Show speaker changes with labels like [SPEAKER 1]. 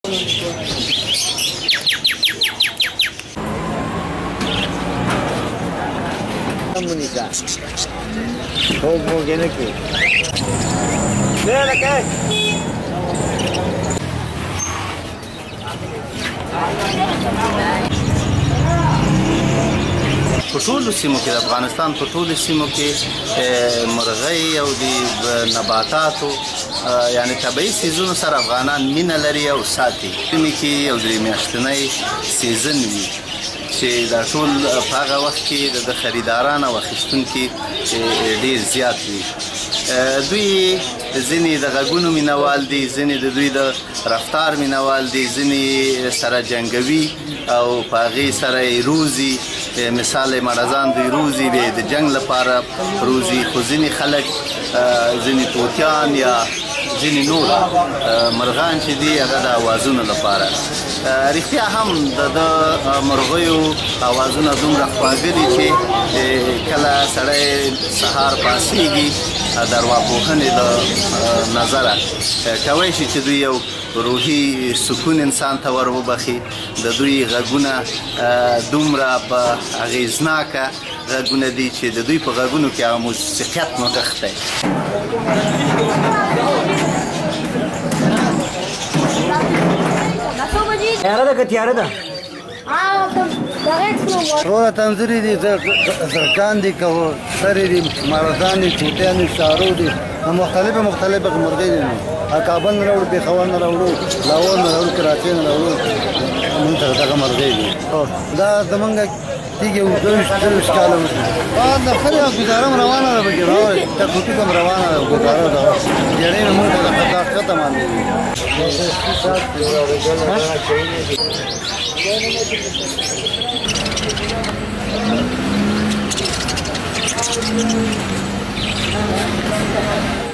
[SPEAKER 1] Comunica. Como viene aquí. Ven acá.
[SPEAKER 2] په ټولو سیمو کې د افغانستان په ټولو سیمو کې مرغۍ او د نباتاتو یعنی طبیعي سیزونو سره افغانان مینه لري او ساتي. ژمي کې یو 3 میاشتنی سیزن وي چې دا ټول په هغه وخت کې د خریداران او اخیستونکي ډېر زیات وي. دوی ځینې د غږونو مینوال دي، ځینې د دوی د رفتار مینوال دي، ځینې سره جنګوي او په هغې سره یې روزي. مثال مرزان دوی روزي بیا د جنګ لپاره روزي، خو ځینې خلک ځینې طوطیان یا ځینې نور مرغان چې دي هغه د اوازونو لپاره. رښتیا هم د مرغیو اوازونه دومره خواږه دي چې کله سړی سهار پاڅېږي د ارواپوهنې له نظره کولی شي چې دوی یو روحي سکون انسان ته ور وبخي. د دوی غږونه دومره په اغېزناکه غږونه دي چې د دوی په غږونو کې هغه موسیقیت نغښت دی.
[SPEAKER 1] تیاره ده که تیاره ده؟ ټوله تمځرې دي، زرکان دي، سرې دي، مارزان دي، چوټیان دي، شارو دي، مختلفه مرغۍ دي. کابل نه راوړو، پېښور نه راوړو، لاهور نه راوړو، کراچۍ نه راوړو، موږ ته دغه مرغۍ دي. دا زمونږ تیږې 22 کاله وشي. د خلک ګزاره روانه ده پکې، تکوتیک هم روانه ده، ګزاره ده. جړۍ نه موږ ته د خطاقت هم دی. Thank you.